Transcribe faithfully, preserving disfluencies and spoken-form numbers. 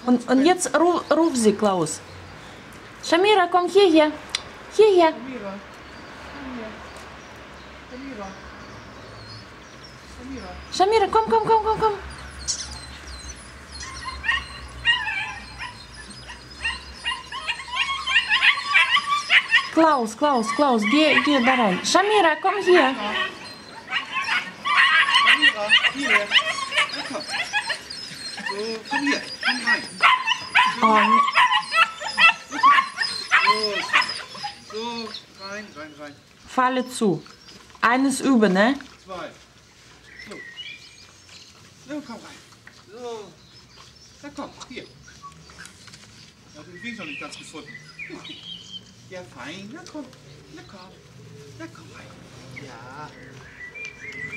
Und, und jetzt ruf, ruf sie, Klaus. Shamira, komm hierher. Hierher. Samira, komm her. Samira. Samira. Shamira, komm, komm, komm, komm, komm. Klaus, Klaus, Klaus, geh, geh da rein. Shamira, komm hier. Samira, hier. Na komm. So, komm hier, komm rein. Oh, ne- So, so, rein, rein, rein. Falle zu. Eines über, ne? Zwei. So. So, komm rein. So. Na komm, hier. Ich habe den Weg noch nicht ganz gefunden. Ja, fein. Na komm. Na komm. Na komm rein. Ja.